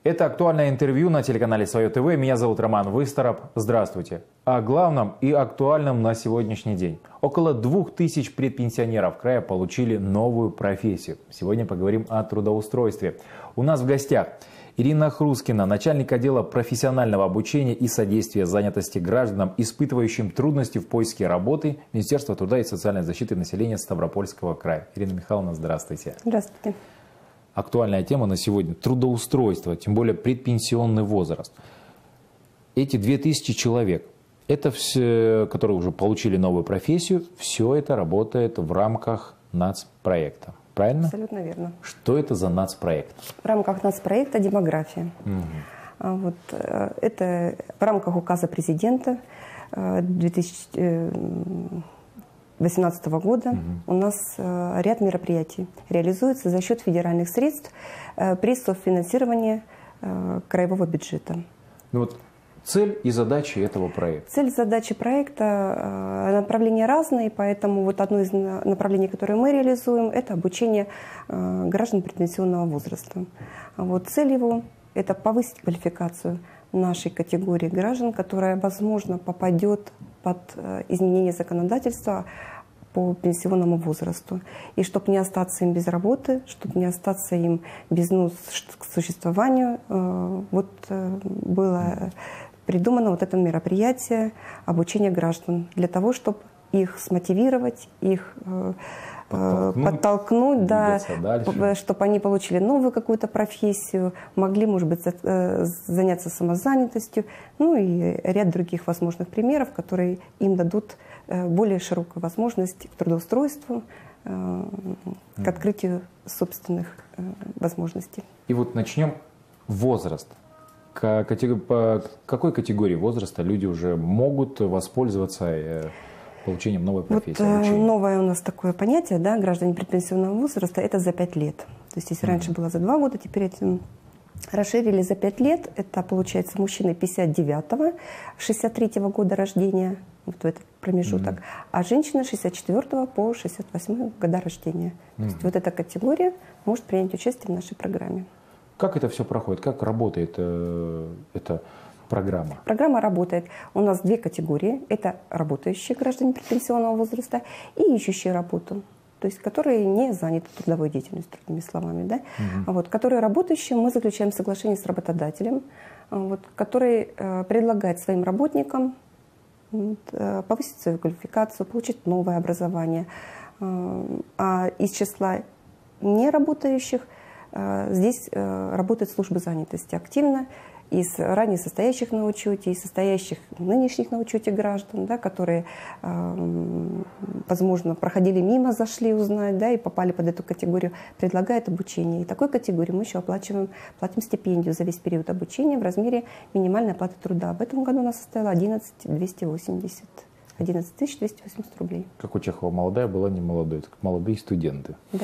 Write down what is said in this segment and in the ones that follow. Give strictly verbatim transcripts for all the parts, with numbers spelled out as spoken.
Это актуальное интервью на телеканале Свое ТВ. Меня зовут Роман Выстараб. Здравствуйте. О главном и актуальном на сегодняшний день. Около двух тысяч предпенсионеров края получили новую профессию. Сегодня поговорим о трудоустройстве. У нас в гостях Ирина Хрускина, начальник отдела профессионального обучения и содействия занятости гражданам, испытывающим трудности в поиске работы Министерства труда и социальной защиты населения Ставропольского края. Ирина Михайловна, здравствуйте. Здравствуйте. Актуальная тема на сегодня – трудоустройство, тем более предпенсионный возраст. Эти две тысячи человек, это все, которые уже получили новую профессию, все это работает в рамках нацпроекта. Правильно? Абсолютно верно. Что это за нацпроект? В рамках нацпроекта «Демография». Угу. Вот, это в рамках указа президента две тысячи восемнадцатого года. Угу. У нас ряд мероприятий реализуется за счет федеральных средств при софинансировании краевого бюджета. Ну вот цель и задачи этого проекта? Цель и задачи проекта, направления разные, поэтому вот одно из направлений, которое мы реализуем, это обучение граждан предпенсионного возраста. Вот цель его – это повысить квалификацию нашей категории граждан, которая, возможно, попадет под изменение законодательства по пенсионному возрасту. И чтобы не остаться им без работы, чтобы не остаться им без ну, к существованию, вот было придумано вот это мероприятие обучения граждан для того, чтобы их смотивировать, их подтолкнуть, подтолкнуть да, чтобы они получили новую какую-то профессию, могли, может быть, заняться самозанятостью, ну и ряд других возможных примеров, которые им дадут более широкую возможность к трудоустройству, к открытию собственных возможностей. И вот начнем возраст. По какой категории возраста люди уже могут воспользоваться получением новой профессии? Вот, новое у нас такое понятие, да, граждане предпенсионного возраста, это за пять лет. То есть если mm-hmm. раньше было за два года, теперь это расширили за пять лет. Это, получается, мужчины пятьдесят девятого, шестьдесят третьего года рождения, вот в этот промежуток, mm-hmm. а женщины шестьдесят четвёртого по шестьдесят восьмой года рождения. Mm-hmm. То есть вот эта категория может принять участие в нашей программе. Как это все проходит? Как работает э, эта программа? Программа работает. У нас две категории. Это работающие граждане предпенсионного возраста и ищущие работу. То есть, которые не заняты трудовой деятельностью, другими словами. Да? Угу. Вот, которые работающие, мы заключаем соглашение с работодателем, вот, который э, предлагает своим работникам вот, э, повысить свою квалификацию, получить новое образование. Э, а из числа неработающих э, здесь э, работают службы занятости активно, из ранее состоящих на учете, из состоящих нынешних на учете граждан, да, которые, э, возможно, проходили мимо, зашли узнать, да, и попали под эту категорию, предлагают обучение. И такой категории мы еще оплачиваем, платим стипендию за весь период обучения в размере минимальной оплаты труда. В этом году у нас составила одиннадцать тысяч двести восемьдесят. одиннадцать тысяч двести восемьдесят рублей. Как у Чехова, молодая была не молодой, как молодые студенты. Да.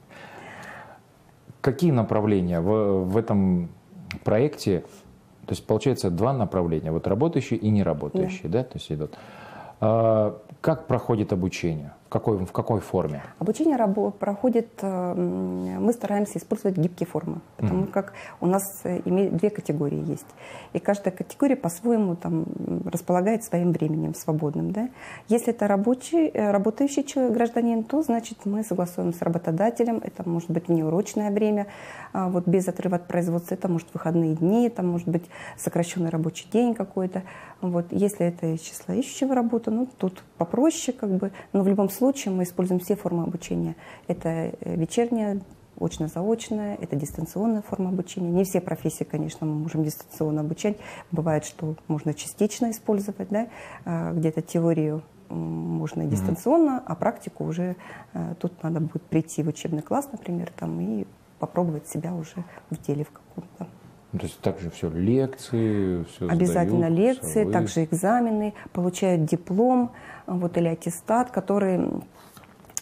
Какие направления в, в этом проекте? То есть, получается, два направления. Вот работающие и неработающие, да, да то есть идут. А, как проходит обучение? В какой, в какой форме? Обучение проходит, мы стараемся использовать гибкие формы, потому mm-hmm. как у нас две категории есть. И каждая категория по-своему там располагает своим временем свободным. Да? Если это рабочий, работающий человек, гражданин, то значит мы согласуем с работодателем, это может быть неурочное время, вот без отрыва от производства, это может выходные дни, это может быть сокращенный рабочий день какой-то. Вот. Если это из числа ищущего работы, ну тут попроще, как бы, но в любом случае В случае мы используем все формы обучения. Это вечерняя, очно-заочная, это дистанционная форма обучения. Не все профессии, конечно, мы можем дистанционно обучать. Бывает, что можно частично использовать, да? Где-то теорию можно и дистанционно, mm-hmm. а практику уже тут надо будет прийти в учебный класс, например, там, и попробовать себя уже в деле в каком-то. То есть также все лекции, все обязательно сдают, лекции, вы... также экзамены, получают диплом вот, или аттестат, который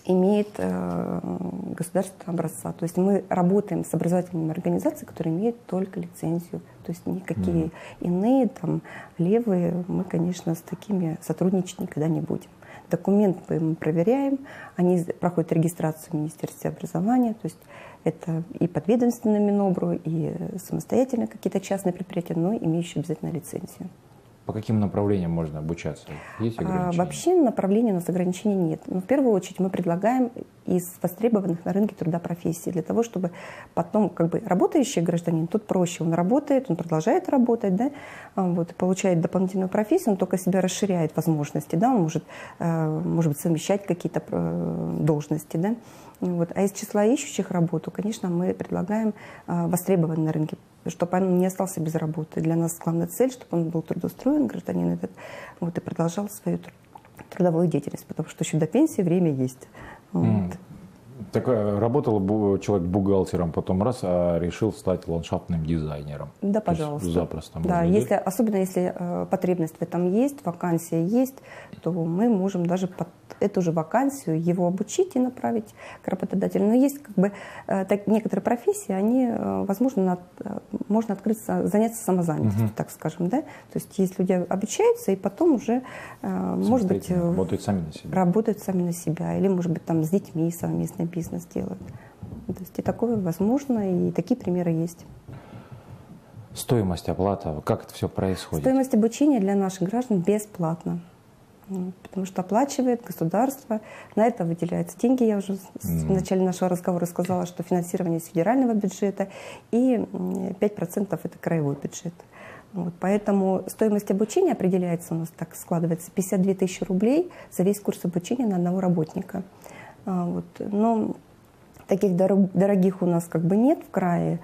имеет э, государственного образца. То есть мы работаем с образовательными организациями, которые имеют только лицензию. То есть никакие mm-hmm. иные, там, левые, мы, конечно, с такими сотрудничать никогда не будем. Документы мы проверяем, они проходят регистрацию в Министерстве образования, то есть это и подведомственно Минобру, и самостоятельно какие-то частные предприятия, но имеющие обязательно лицензию. По каким направлениям можно обучаться? Есть ограничения? А, вообще направлений у нас ограничений нет. Но в первую очередь мы предлагаем из востребованных на рынке труда профессий, для того, чтобы потом как бы работающий гражданин, тут проще, он работает, он продолжает работать, да, вот, и получает дополнительную профессию, он только себя расширяет возможности, да, он может, может быть, совмещать какие-то должности, да. Вот. А из числа ищущих работу, конечно, мы предлагаем востребованный на рынке, чтобы он не остался без работы. Для нас главная цель, чтобы он был трудоустроен, гражданин этот, вот, и продолжал свою трудовую деятельность, потому что еще до пенсии время есть. Вот. Mm. Так работал человек бухгалтером, потом раз, а решил стать ландшафтным дизайнером. Да, пожалуйста. Запросто. Да, можно, если, да? особенно если э, потребность в этом есть, вакансия есть, то мы можем даже под эту же вакансию его обучить и направить к работодателю. Но есть как бы э, так, некоторые профессии, они, э, возможно, над, э, можно открыться, заняться самозанятостью, угу. так скажем, да. То есть есть люди обучаются и потом уже, э, может быть, э, работают сами на себя. Работают сами на себя, или, может быть, там с детьми совместный бизнес делают. То есть и такое возможно, и такие примеры есть. Стоимость, оплата, как это все происходит? Стоимость обучения для наших граждан бесплатна. Потому что оплачивает государство, на это выделяются деньги. Я уже mm. в начале нашего разговора сказала, что финансирование из федерального бюджета и пять процентов это краевой бюджет. Вот, поэтому стоимость обучения определяется, у нас так складывается, пятьдесят две тысячи рублей за весь курс обучения на одного работника. Вот, но таких дорогих у нас как бы нет в крае.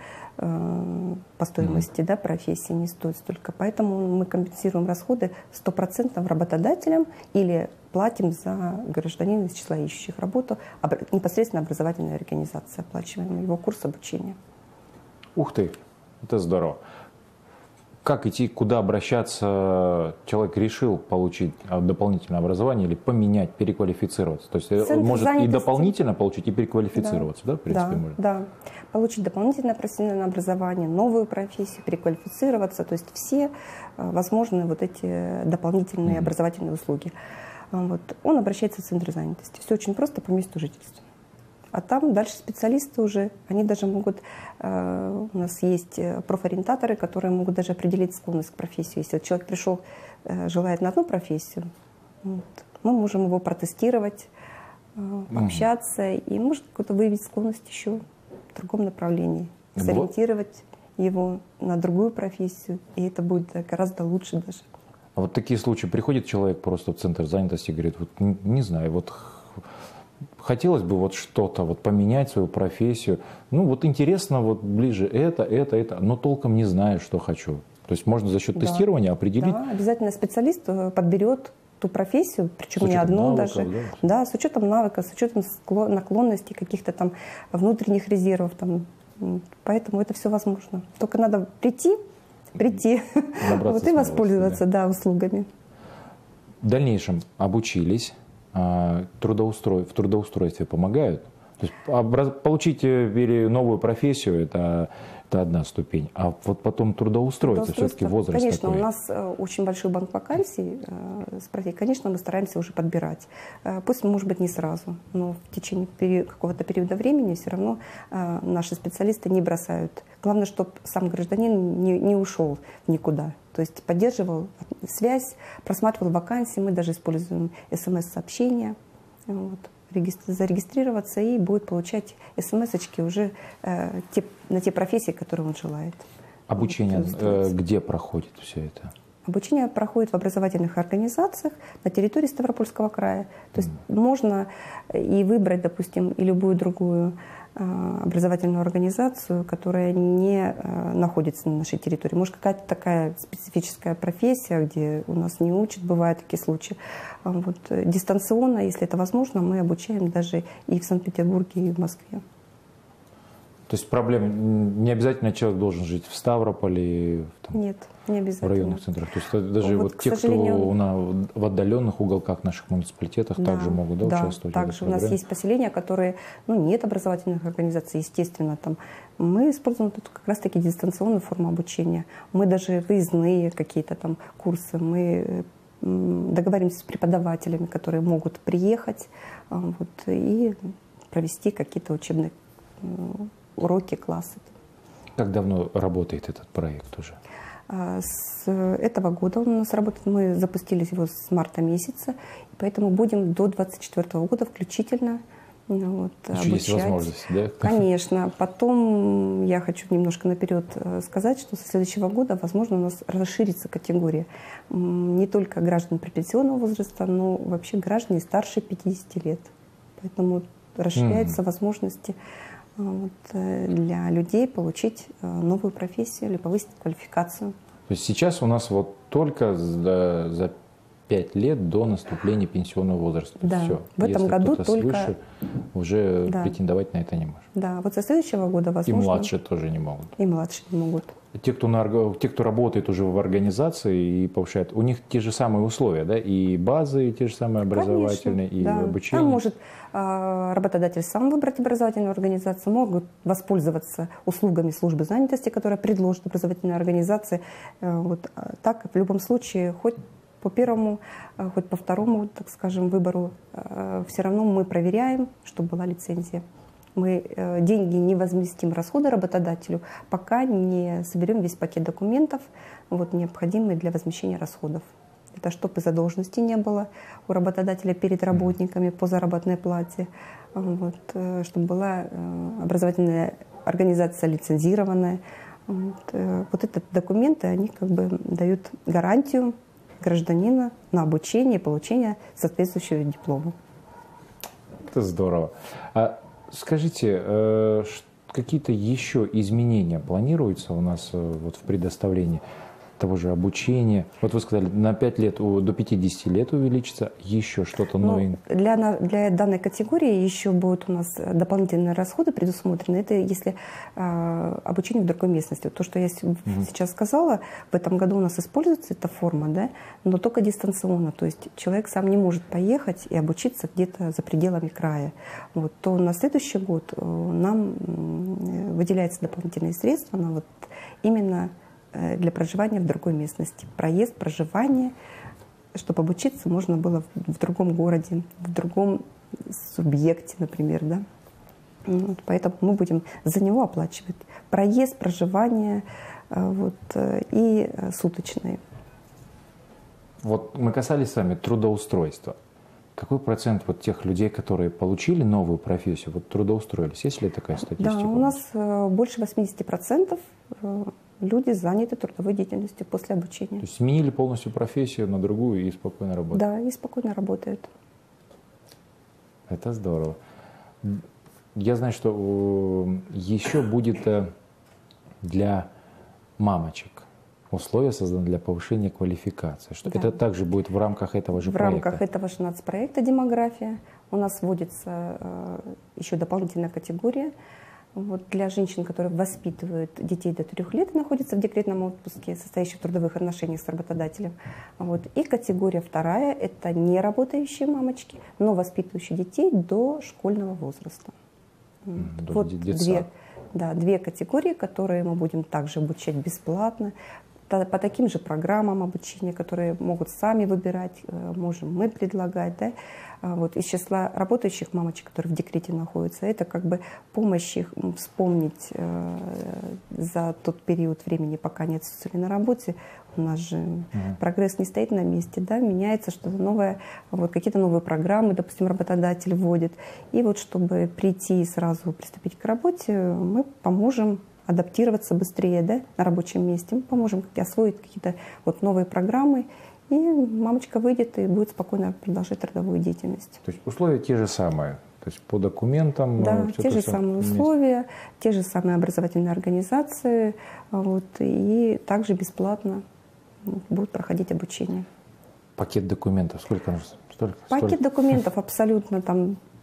По стоимости, да, профессии не стоит столько. Поэтому мы компенсируем расходы сто процентов работодателям или платим за гражданина из числа ищущих работу, непосредственно образовательная организация, оплачиваем его курс обучения. Ух ты, это здорово. Как идти, куда обращаться? Человек решил получить дополнительное образование или поменять, переквалифицироваться. То есть Центр он может занятости. И дополнительно получить, и переквалифицироваться, да, да в принципе, да, может? Да, получить дополнительное профессиональное образование, новую профессию, переквалифицироваться. То есть все возможные вот эти дополнительные mm-hmm. образовательные услуги. Вот. Он обращается в Центр занятости. Все очень просто по месту жительства. А там дальше специалисты уже, они даже могут, э, у нас есть профориентаторы, которые могут даже определить склонность к профессии. Если человек пришел, э, желает на одну профессию, вот, мы можем его протестировать, э, общаться, mm. и может какую-то выявить склонность еще в другом направлении, сориентировать его на другую профессию, и это будет гораздо лучше даже. А вот такие случаи, приходит человек просто в Центр занятости и говорит, вот не, не знаю, вот... Хотелось бы вот что-то, вот поменять свою профессию. Ну вот интересно, вот ближе это, это, это, но толком не знаю, что хочу. То есть можно за счет да. тестирования определить. Да, обязательно специалист подберет ту профессию, причем не одну навыков, даже. Да? Да, с учетом навыков, с учетом наклонностей, каких-то там внутренних резервов. Там. Поэтому это все возможно. Только надо прийти, прийти вот, и воспользоваться да. Да, услугами. В дальнейшем обучились. Трудоустрой... в трудоустройстве помогают. То есть образ... получить новую профессию это, это одна ступень, а вот потом трудоустроиться, все-таки возраст конечно, такой. У нас очень большой банк вакансий с профессией. Конечно, мы стараемся уже подбирать. Пусть, может быть, не сразу, но в течение пери... какого-то периода времени все равно наши специалисты не бросают. Главное, чтобы сам гражданин не, не ушел никуда. То есть поддерживал связь, просматривал вакансии, мы даже используем смс-сообщения, вот, зарегистрироваться и будет получать смс-очки уже э, те, на те профессии, которые он желает. Обучение вот, э, где проходит все это? Обучение проходит в образовательных организациях на территории Ставропольского края. То есть mm. можно и выбрать, допустим, и любую другую образовательную организацию, которая не находится на нашей территории. Может, какая-то такая специфическая профессия, где у нас не учат, бывают такие случаи. Вот, дистанционно, если это возможно, мы обучаем даже и в Санкт-Петербурге, и в Москве. То То есть проблем не обязательно человек должен жить в Ставрополе, там, Нет, не обязательно. в районных центрах. То есть даже вот, вот те, сожалению... кто на, в отдаленных уголках наших муниципалитетах, да, также могут, да, да, участвовать также в этой у нас программе? есть поселения, которые, ну, нет образовательных организаций, естественно, там. Мы используем тут как раз-таки дистанционную форму обучения. Мы даже выездные какие-то там курсы, мы договариваемся с преподавателями, которые могут приехать вот, и провести какие-то учебные уроки, классы. Как давно работает этот проект уже? С этого года он у нас работает. Мы запустили его с марта месяца, поэтому будем до двадцать четвёртого года включительно вот, Еще есть возможность, да? Конечно. Потом я хочу немножко наперед сказать, что со следующего года, возможно, у нас расширится категория не только граждан предпенсионного возраста, но вообще граждане старше пятидесяти лет. Поэтому расширяются mm-hmm. возможности вот, для людей получить новую профессию или повысить квалификацию. То есть сейчас у нас вот только за, за пять лет до наступления пенсионного возраста. Да, все. в этом Если году кто-то только... свыше, уже да. претендовать на это не может. Да, вот со следующего года, возможно... И младшие тоже не могут. И младшие не могут. Те, кто, на, те, кто работает уже в организации и повышает, у них те же самые условия, да, и базы, и те же самые образовательные, Конечно, и да. обучение. Там может э, работодатель сам выбрать образовательную организацию, могут воспользоваться услугами службы занятости, которая предложит образовательная организация. Э, вот, так, в любом случае, хоть по первому, э, хоть по второму, так скажем, выбору, э, все равно мы проверяем, чтобы была лицензия. Мы э, деньги не возместим расходы работодателю, пока не соберем весь пакет документов, вот, необходимый для возмещения расходов. Это чтобы задолженности не было у работодателя перед работниками по заработной плате, вот, э, чтобы была э, образовательная организация лицензированная. Вот, э, вот эти документы, они как бы дают гарантию гражданина на обучение и получение соответствующего диплома. Это здорово. А скажите, какие-то еще изменения планируются у нас вот в предоставлении того же обучения? Вот вы сказали, на пять лет, до пятидесяти лет увеличится, еще что-то новенькое? Ну, для, для данной категории еще будут у нас дополнительные расходы предусмотрены. Это если э, обучение в другой местности. То, что я mm-hmm. сейчас сказала, в этом году у нас используется эта форма, да, но только дистанционно. То есть человек сам не может поехать и обучиться где-то за пределами края. Вот, то на следующий год нам выделяются дополнительные средства на вот именно для проживания в другой местности. Проезд, проживание, чтобы обучиться можно было в другом городе, в другом субъекте, например. Да? Вот, поэтому мы будем за него оплачивать проезд, проживание вот, и суточные. Вот мы касались с вами трудоустройства. Какой процент вот тех людей, которые получили новую профессию, вот трудоустроились? Есть ли такая статистика? Да, у нас больше восьмидесяти процентов люди заняты трудовой деятельностью после обучения. То есть сменили полностью профессию на другую и спокойно работают? Да, и спокойно работают. Это здорово. Я знаю, что еще будет для мамочек условия созданы для повышения квалификации. Что да. Это также будет в рамках этого же в проекта? В рамках этого же нацпроекта «Демография» у нас вводится э, еще дополнительная категория. Вот для женщин, которые воспитывают детей до трех лет и находятся в декретном отпуске, состоящих в трудовых отношениях с работодателем. Вот. И категория вторая – это неработающие мамочки, но воспитывающие детей до школьного возраста. До вот две, да, две категории, которые мы будем также обучать бесплатно, по, по таким же программам обучения, которые могут сами выбирать, можем мы предлагать. Да? Вот, из числа работающих мамочек, которые в декрете находятся, это как бы помощь их вспомнить э, за тот период времени, пока они отсутствовали на работе. У нас же uh-huh. прогресс не стоит на месте, да, меняется что-то новое, вот, какие-то новые программы, допустим, работодатель вводит. И вот чтобы прийти и сразу приступить к работе, мы поможем адаптироваться быстрее, да, на рабочем месте, мы поможем освоить какие-то вот новые программы. И мамочка выйдет и будет спокойно продолжать трудовую деятельность. То есть условия те же самые? То есть по документам? Да, те же самые условия, те же самые образовательные организации. Вот, и также бесплатно будут проходить обучение. Пакет документов сколько нужно? Столько, Пакет столько? документов абсолютно там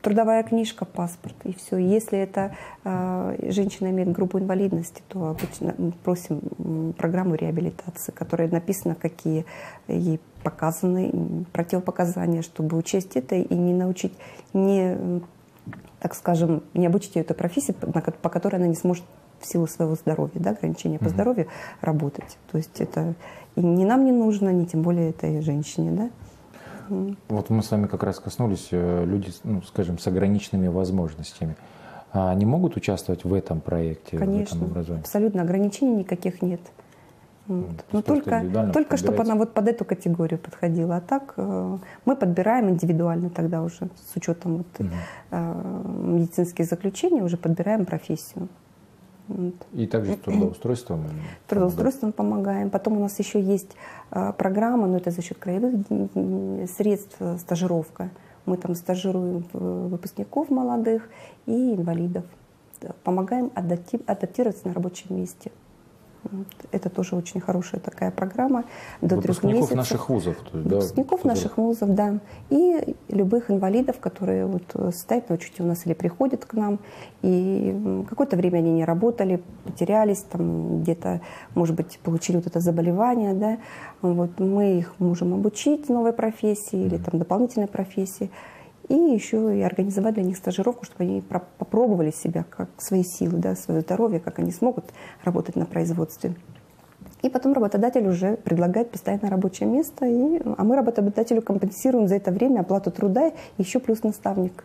трудовая книжка, паспорт, и все. Если это э, женщина имеет группу инвалидности, то обычно мы просим программу реабилитации, которая написана, какие ей показаны противопоказания, чтобы учесть это и не научить, не, так скажем, не обучить ее этой профессии, по которой она не сможет в силу своего здоровья, да, ограничения по здоровью, работать. То есть это и ни нам не нужно, ни тем более этой женщине, да. Вот мы с вами как раз коснулись люди, ну, скажем, с ограниченными возможностями. А они могут участвовать в этом проекте, конечно, в этом образовании? Абсолютно, ограничений никаких нет. Вот. Но только, только чтобы она вот под эту категорию подходила. А так э, мы подбираем индивидуально тогда уже, с учетом вот, угу. э, медицинских заключений, уже подбираем профессию. Вот. И также с трудоустройством? Трудоустройством помогаем. Потом у нас еще есть э, программа, но это за счет краевых средств, стажировка. Мы там стажируем выпускников молодых и инвалидов. Помогаем адапти адаптироваться на рабочем месте. Вот. Это тоже очень хорошая такая программа. До трех месяцев. Выпускников наших вузов. То есть, Выпускников да, наших вузов, да. И любых инвалидов, которые вот стоят на учете у нас или приходят к нам. И какое-то время они не работали, потерялись, там где-то, может быть, получили вот это заболевание. Да. Вот. Мы их можем обучить новой профессии или там, дополнительной профессии. И еще и организовать для них стажировку, чтобы они попробовали себя, как свои силы, да, свое здоровье, как они смогут работать на производстве. И потом работодатель уже предлагает постоянное рабочее место, и, а мы работодателю компенсируем за это время оплату труда, еще плюс наставник.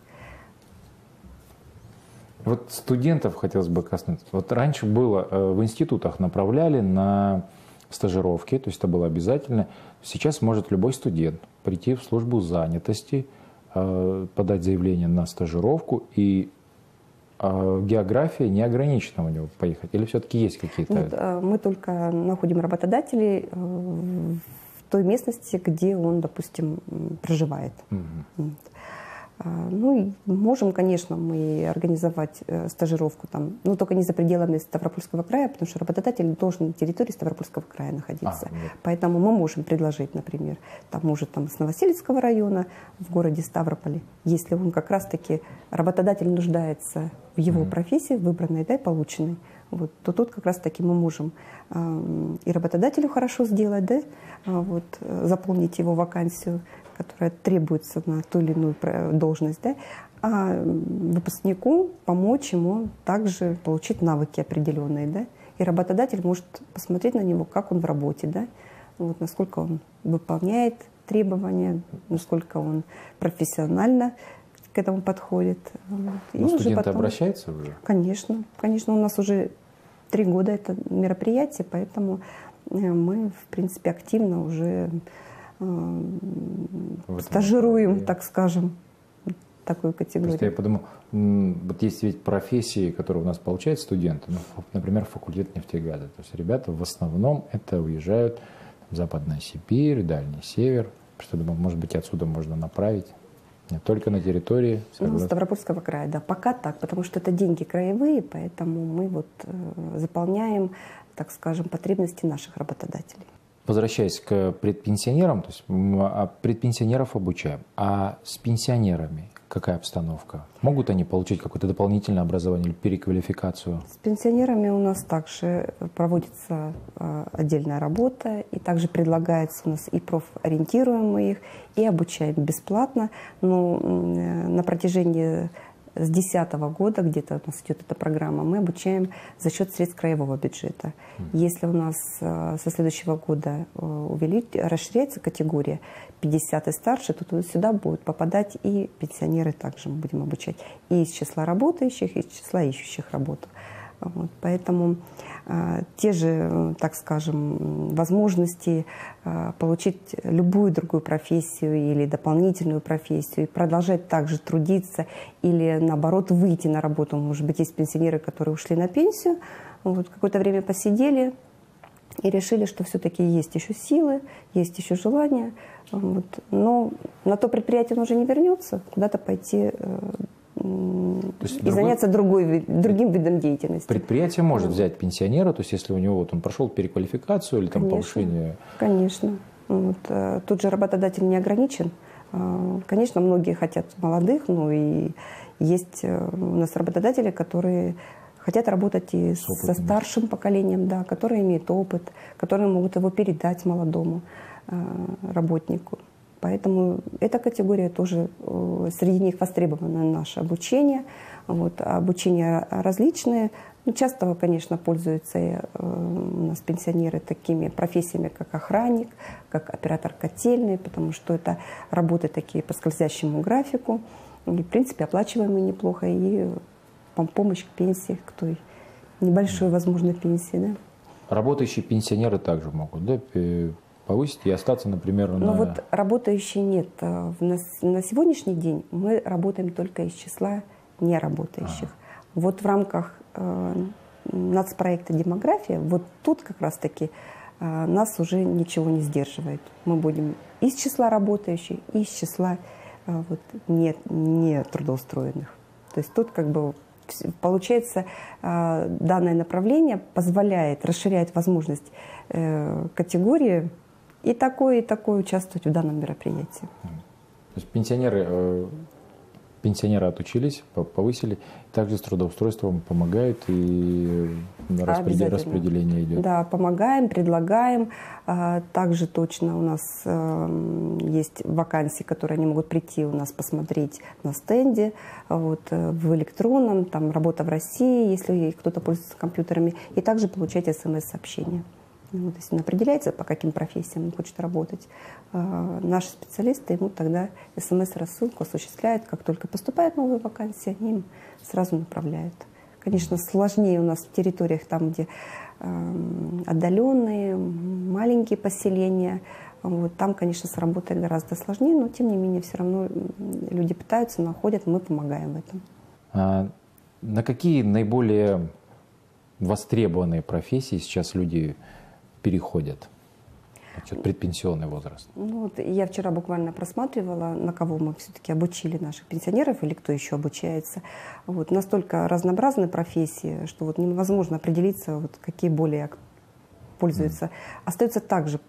Вот студентов хотелось бы коснуться. Вот раньше было, в институтах направляли на стажировки, то есть это было обязательно. Сейчас может любой студент прийти в службу занятости, подать заявление на стажировку, и э, география не ограничена у него поехать? Или все-таки есть какие-то... Нет, мы только находим работодателей в той местности, где он, допустим, проживает. Угу. Ну и можем, конечно, мы организовать стажировку там, но только не за пределами Ставропольского края, потому что работодатель должен на территории Ставропольского края находиться. А, нет. Поэтому мы можем предложить, например, там, может, там, с Новосельского района в городе Ставрополе, если он как раз-таки, работодатель нуждается в его mm-hmm. профессии, выбранной, да, и полученной, вот, то тут как раз-таки мы можем э, и работодателю хорошо сделать, да, вот, заполнить его вакансию, которая требуется на ту или иную должность, да, а выпускнику помочь ему также получить навыки определенные, да, и работодатель может посмотреть на него, как он в работе, да, вот, насколько он выполняет требования, насколько он профессионально к этому подходит. Вот. Но студенты потом... обращаются уже? Конечно, конечно, у нас уже три года это мероприятие, поэтому мы, в принципе, активно уже стажируем, так скажем, такую категорию. Просто я подумал, вот есть ведь профессии, которые у нас получают студенты, ну, например, факультет нефтегаза. То есть ребята в основном это уезжают в Западная Сибирь, Дальний Север. Что думаю, может быть, отсюда можно направить. Не только на территории ну, Ставропольского края, да, пока так, потому что это деньги краевые, поэтому мы вот э, заполняем, так скажем, потребности наших работодателей. Возвращаясь к предпенсионерам, то есть предпенсионеров обучаем, а с пенсионерами какая обстановка? Могут они получить какое-то дополнительное образование или переквалификацию? С пенсионерами у нас также проводится отдельная работа, и также предлагается у нас и профориентируем мы их, и обучаем бесплатно. Но на протяжении с две тысячи десятого года, где-то у нас идет эта программа, мы обучаем за счет средств краевого бюджета. Если у нас со следующего года увеличить, расширяется категория пятьдесят и старше, то сюда будут попадать и пенсионеры, также мы будем обучать и из числа работающих, и из числа ищущих работу. Вот, поэтому э, те же, так скажем, возможности э, получить любую другую профессию или дополнительную профессию и продолжать также трудиться или, наоборот, выйти на работу. Может быть, есть пенсионеры, которые ушли на пенсию, вот, какое-то время посидели и решили, что все-таки есть еще силы, есть еще желание. Вот, но на то предприятие он уже не вернется, куда-то пойти э, То есть и другой, заняться другой, другим видом деятельности. Предприятие может взять пенсионера, то есть если у него вот он прошел переквалификацию или там конечно, повышение. Конечно. Вот, тут же работодатель не ограничен Конечно, многие хотят молодых, но и есть у нас работодатели, которые хотят работать и со старшим поколением, да, которые имеют опыт, которые могут его передать молодому работнику. Поэтому эта категория тоже, среди них востребовано наше обучение. Вот, обучение различные. Ну, часто, конечно, пользуются э, у нас пенсионеры такими профессиями, как охранник, как оператор котельной, потому что это работы такие по скользящему графику. И, в принципе, оплачиваемые неплохо, и помощь к пенсии, к той небольшой, возможно, пенсии. Да? Работающие пенсионеры также могут, да, повысить и остаться, например, на... Ну вот работающие нет. На, на сегодняшний день мы работаем только из числа неработающих. А. Вот в рамках э, нацпроекта «Демография», вот тут как раз-таки э, нас уже ничего не сдерживает. Мы будем из числа работающих, и из числа э, вот, не, не трудоустроенных. То есть тут как бы получается э, данное направление позволяет, расширяет возможность э, категории и такое, и такое участвовать в данном мероприятии. То есть пенсионеры... Э... Пенсионеры отучились, повысили, также с трудоустройством помогают, и распределение идет. Да, помогаем, предлагаем. Также точно у нас есть вакансии, которые они могут прийти у нас посмотреть на стенде, вот, в электронном, там работа в России, если кто-то пользуется компьютерами, и также получать смс-сообщения. Вот, если он определяется, по каким профессиям он хочет работать, э, наши специалисты ему тогда смс-рассылку осуществляют. Как только поступают новые вакансии, они им сразу направляют. Конечно, сложнее у нас в территориях, там, где э, отдаленные, маленькие поселения. Вот, там, конечно, с работой гораздо сложнее, но, тем не менее, все равно люди пытаются, находят, мы помогаем в этом. А на какие наиболее востребованные профессии сейчас люди переходят? Предпенсионный возраст. Ну, вот я вчера буквально просматривала, на кого мы все-таки обучили наших пенсионеров или кто еще обучается. Вот, настолько разнообразные профессии, что вот невозможно определиться, вот, какие более пользуются. Mm. Остаются также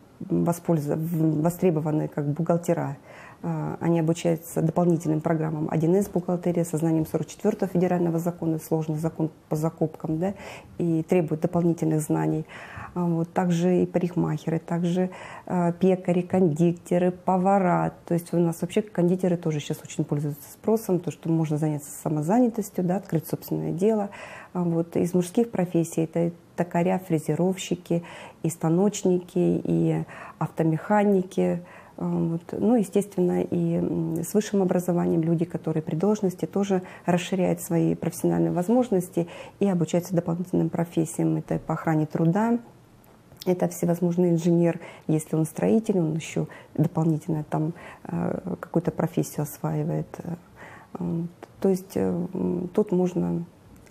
востребованные, как бухгалтера. Они обучаются дополнительным программам один эс бухгалтерия со знанием сорок четвёртого федерального закона, сложный закон по закупкам, да, и требует дополнительных знаний. Вот, также и парикмахеры, также э, пекари, кондитеры, повара. То есть у нас вообще кондитеры тоже сейчас очень пользуются спросом, то, что можно заняться самозанятостью, да, открыть собственное дело. Вот, из мужских профессий это токаря, фрезеровщики, и станочники, и автомеханики. Вот. Ну, естественно, и с высшим образованием люди, которые при должности, тоже расширяют свои профессиональные возможности и обучаются дополнительным профессиям. Это по охране труда, это всевозможный инженер, если он строитель, он еще дополнительно там э, какую-то профессию осваивает. Вот. То есть э, тут можно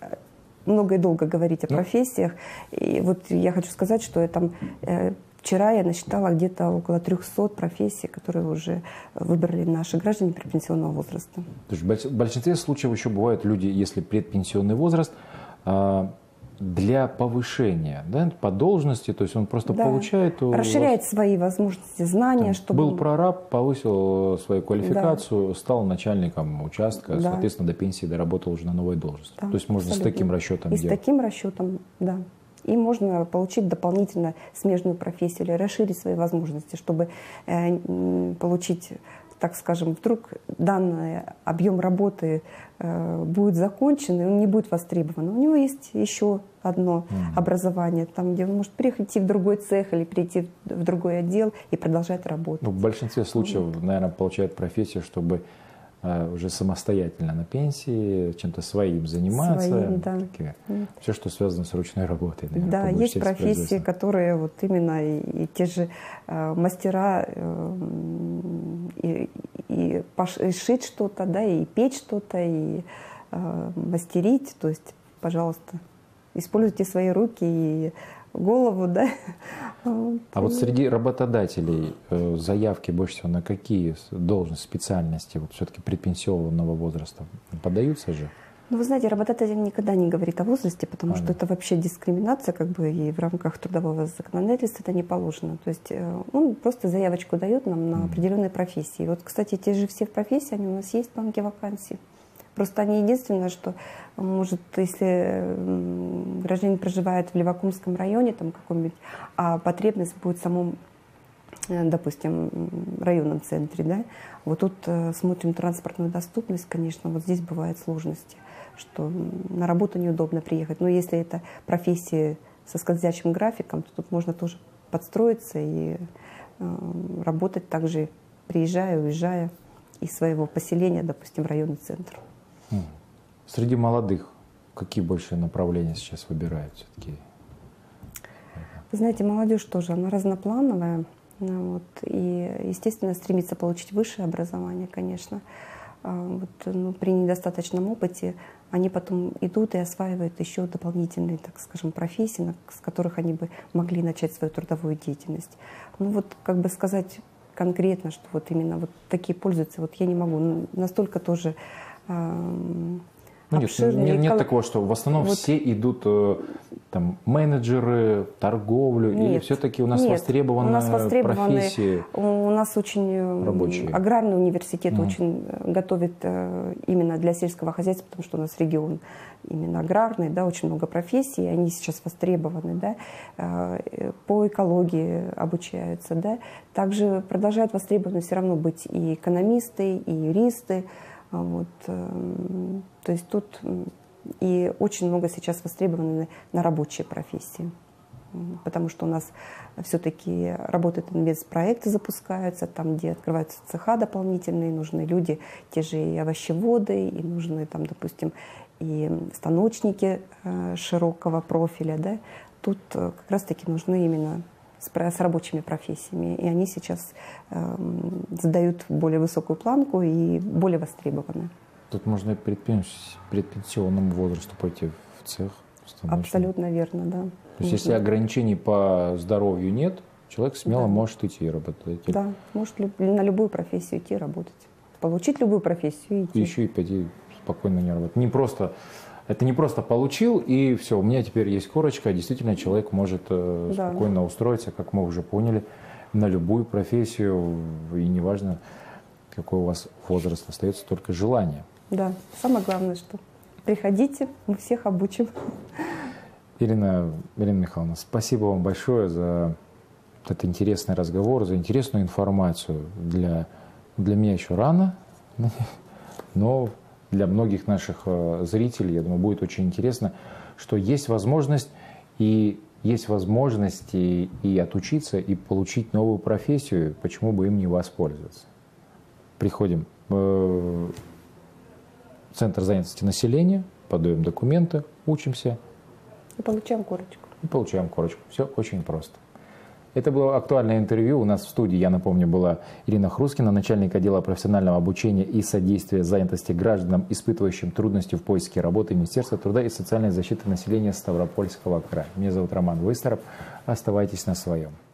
много и долго говорить о профессиях. И вот я хочу сказать, что я там... Э, Вчера я насчитала где-то около трёхсот профессий, которые уже выбрали наши граждане предпенсионного возраста. То есть в большинстве случаев еще бывают люди, если предпенсионный возраст, для повышения, да, по должности, то есть он просто да. получает... Расширяет вас, свои возможности, знания. Там, чтобы... Был прораб, повысил свою квалификацию, да. стал начальником участка, да. соответственно, до пенсии доработал уже на новой должности. Да, то есть можно абсолютно. С таким расчетом И делать. с таким расчетом, да. И можно получить дополнительно смежную профессию или расширить свои возможности, чтобы э, получить, так скажем, вдруг данный объем работы э, будет закончен, и он не будет востребован. У него есть еще одно mm-hmm. образование, там, где он может перейти в другой цех или перейти в другой отдел и продолжать работать. Ну, в большинстве случаев, mm-hmm. наверное, получает профессию, чтобы уже самостоятельно на пенсии, чем-то своим заниматься. Своим, да. Такие, все, что связано с ручной работой. Наверное, да, есть профессии, которые вот именно и, и те же э, мастера э, и, и, пош, и шить что-то, да, и печь что-то, и э, мастерить. То есть, пожалуйста, используйте свои руки и голову, да. А вот среди работодателей э, заявки больше всего на какие должности, специальности вот все-таки предпенсионного возраста подаются же? Ну, вы знаете, работодатель никогда не говорит о возрасте, потому Понятно. что это вообще дискриминация, как бы, и в рамках трудового законодательства это не положено. То есть э, он просто заявочку дает нам на Mm. определенные профессии. Вот, кстати, те же все профессии, они у нас есть в банке вакансий. Просто они единственное, что, может, если м, гражданин проживает в Левакумском районе, там каком-нибудь, а потребность будет в самом, э, допустим, районном центре, да, вот тут э, смотрим транспортную доступность, конечно, вот здесь бывают сложности, что на работу неудобно приехать. Но если это профессии со скользящим графиком, то тут можно тоже подстроиться и э, работать также, приезжая, уезжая из своего поселения, допустим, в районный центр. Среди молодых какие больше направления сейчас выбирают все-таки? Вы знаете, молодежь тоже, она разноплановая. Ну, вот, и, естественно, стремится получить высшее образование, конечно. А вот, ну, при недостаточном опыте они потом идут и осваивают еще дополнительные, так скажем, профессии, с которых они бы могли начать свою трудовую деятельность. Ну вот, как бы сказать конкретно, что вот именно вот такие пользуются, вот я не могу. Настолько тоже эм, Ну, нет, нет, нет такого, что в основном вот. все идут там менеджеры, торговлю, нет, или все-таки у нас нет, востребованы у нас востребованы, профессии? У нас очень рабочие. Аграрный университет mm. очень готовит именно для сельского хозяйства, потому что у нас регион именно аграрный, да, очень много профессий, они сейчас востребованы, да, по экологии обучаются, да. Также продолжают востребованы все равно быть и экономисты, и юристы. Вот, то есть тут и очень много сейчас востребованы на рабочие профессии, потому что у нас все-таки работают инвестпроекты, запускаются, там, где открываются цеха дополнительные, нужны люди, те же и овощеводы, и нужны, там, допустим, и станочники широкого профиля, да. Тут как раз-таки нужны именно с, с рабочими профессиями, и они сейчас э, задают более высокую планку и более востребованы. Тут можно и предпенсионному возрасту пойти в цех. Абсолютно верно, да. То есть если ограничений по здоровью нет, человек смело да. может идти работать. Да, может люб, на любую профессию идти работать. Получить любую профессию и идти. И еще и пойти спокойно не работать. Не просто... Это не просто получил, и все, у меня теперь есть корочка, а действительно человек может э, да. спокойно устроиться, как мы уже поняли, на любую профессию, и неважно, какой у вас возраст, остается только желание. Да, самое главное, что приходите, мы всех обучим. Ирина, Ирина Михайловна, спасибо вам большое за этот интересный разговор, за интересную информацию. Для, для меня еще рано, но... Для многих наших зрителей, я думаю, будет очень интересно, что есть возможность и есть возможность и, и отучиться, и получить новую профессию, почему бы им не воспользоваться. Приходим в Центр занятости населения, подаем документы, учимся. И получаем корочку. И получаем корочку. Все очень просто. Это было актуальное интервью. У нас в студии, я напомню, была Ирина Хрускина, начальник отдела профессионального обучения и содействия занятости гражданам, испытывающим трудности в поиске работы Министерства труда и социальной защиты населения Ставропольского края. Меня зовут Роман Выстаров. Оставайтесь на своем.